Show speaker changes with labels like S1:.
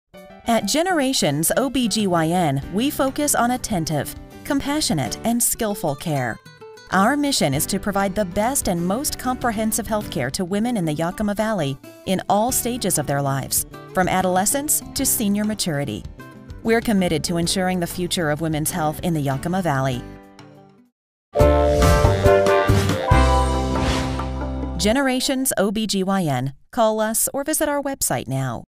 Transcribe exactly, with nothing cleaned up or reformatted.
S1: At Generations O B G Y N, we focus on attentive, compassionate, and skillful care. Our mission is to provide the best and most comprehensive health care to women in the Yakima Valley in all stages of their lives, from adolescence to senior maturity. We're committed to ensuring the future of women's health in the Yakima Valley. Generations O B G Y N. Call us or visit our website now.